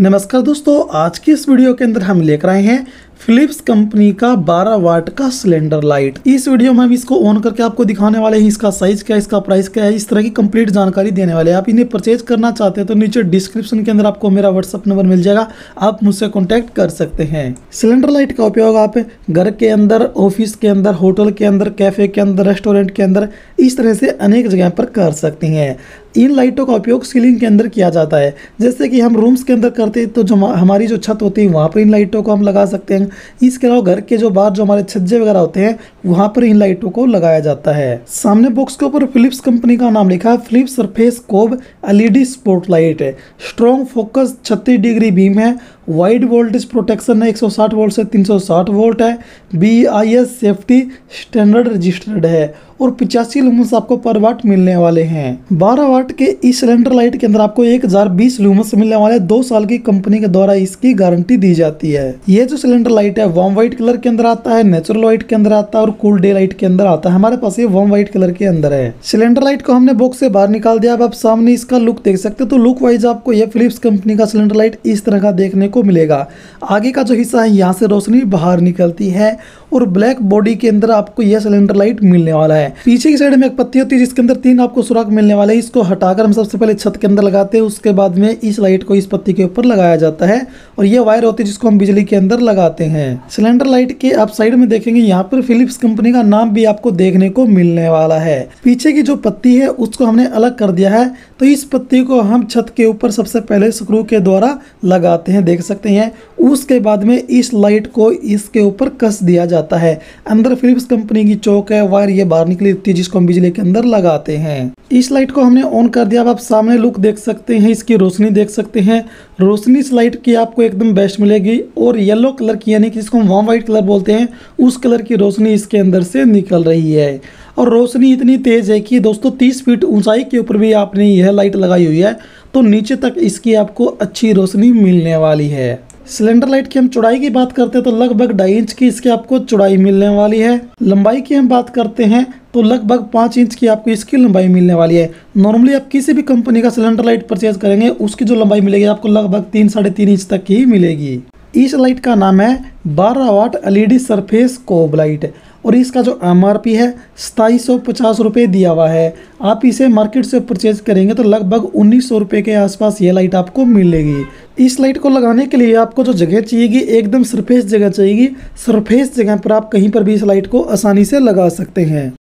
नमस्कार दोस्तों, आज की इस वीडियो के अंदर हम लेकर आए हैं फिलिप्स कंपनी का 12 वाट का सिलेंडर लाइट। इस वीडियो में हम इसको ऑन करके आपको दिखाने वाले हैं, इसका साइज क्या है, इसका प्राइस क्या है, इस तरह की कंप्लीट जानकारी देने वाले हैं। आप इन्हें परचेज करना चाहते हैं तो नीचे डिस्क्रिप्शन के अंदर आपको मेरा व्हाट्सअप नंबर मिल जाएगा, आप मुझसे कॉन्टैक्ट कर सकते हैं। सिलेंडर लाइट का उपयोग आप घर के अंदर, ऑफिस के अंदर, होटल के अंदर, कैफे के अंदर, रेस्टोरेंट के अंदर, इस तरह से अनेक जगह पर कर सकते हैं। इन लाइटों का उपयोग सीलिंग के अंदर किया जाता है, जैसे कि हम रूम्स के अंदर करते हैं तो जो हमारी जो छत होती है वहाँ पर इन लाइटों को हम लगा सकते हैं। इसके अलावा घर के जो बाहर जो हमारे छज्जे वगैरह होते हैं वहाँ पर इन लाइटों को लगाया जाता है। सामने बॉक्स के ऊपर फिलिप्स कंपनी का नाम लिखा है, Philips surface COB LED spot light है। स्ट्रॉन्ग फोकस 36 डिग्री बीम है, वाइड वोल्टेज प्रोटेक्शन है, 160 वोल्ट से 360 वोल्ट है, BIS सेफ्टी स्टैंडर्ड रजिस्टर्ड है और 85 लुमेंस आपको पर वाट मिलने वाले हैं। 12 वाट के इस सिलेंडर लाइट के अंदर आपको 1020 लुमेंस मिलने वाले, 2 साल की कंपनी के द्वारा इसकी गारंटी दी जाती है। ये जो सिलेंडर लाइट है वार्म व्हाइट कलर के अंदर आता है, नेचुरल व्हाइट के अंदर आता है और कूल डे लाइट के अंदर आता है। हमारे पास ये वार्म व्हाइट कलर के अंदर है। सिलेंडर लाइट को हमने बॉक्स से बाहर निकाल दिया। अब आप सामने इसका लुक देख सकते हो, तो लुक वाइज आपको ये फिलिप्स कंपनी का सिलेंडर लाइट इस तरह का देखने को मिलेगा। आगे का जो हिस्सा है यहाँ से रोशनी बाहर निकलती है और ब्लैक बॉडी के अंदर आपको यह सिलेंडर लाइट मिलने वाला है। पीछे की साइड में एक पत्ती होती है जिसके अंदर 3 आपको सुराख मिलने वाले हैं। इसको हटाकर हम सबसे पहले छत के अंदर लगाते हैं, उसके बाद में इस लाइट को इस पत्ती के ऊपर लगाया जाता है और ये वायर होती है जिसको हम बिजली के अंदर लगाते हैं। सिलेंडर लाइट के आप साइड में देखेंगे यहाँ पर फिलिप्स कंपनी का नाम भी आपको देखने को मिलने वाला है। पीछे की जो पत्ती है उसको हमने अलग कर दिया है, तो इस पत्ती को हम छत के ऊपर सबसे पहले स्क्रू के द्वारा लगाते हैं, देख सकते हैं। उसके बाद में इस लाइट को इसके ऊपर कस दिया जाता है। अंदर फिलिप्स कंपनी की चौक है, वायर ये बाहर निकली होती है जिसको हम बिजली के अंदर लगाते हैं। इस लाइट को हमने ऑन कर दिया। अब आप सामने लुक देख सकते हैं, इसकी रोशनी देख सकते हैं। रोशनी इस लाइट की आपको एकदम बेस्ट मिलेगी और येलो कलर की, यानी कि जिसको हम वार्म व्हाइट कलर बोलते हैं, उस कलर की रोशनी इसके अंदर से निकल रही है। और रोशनी इतनी तेज है कि दोस्तों 30 फीट ऊंचाई के ऊपर भी आपने यह लाइट लगाई हुई है, तो नीचे तक इसकी आपको अच्छी रोशनी मिलने वाली है। सिलेंडर लाइट की हम चौड़ाई की बात करते हैं तो लगभग 2.5 इंच की इसकी आपको चौड़ाई मिलने वाली है। लंबाई की हम बात करते हैं तो लगभग 5 इंच की आपको इसकी लंबाई मिलने वाली है। नॉर्मली आप किसी भी कंपनी का सिलेंडर लाइट परचेज करेंगे उसकी जो लंबाई मिलेगी आपको लगभग 3-3.5 इंच तक की मिलेगी। इस लाइट का नाम है 12 watt LED surface COB light और इसका जो MRP है 2750 रुपये दिया हुआ है। आप इसे मार्केट से परचेज करेंगे तो लगभग 1900 रुपये के आसपास ये लाइट आपको मिलेगी। इस लाइट को लगाने के लिए आपको जो जगह चाहिएगी एकदम सरफेस जगह चाहिएगी। सरफेस जगह पर आप कहीं पर भी इस लाइट को आसानी से लगा सकते हैं।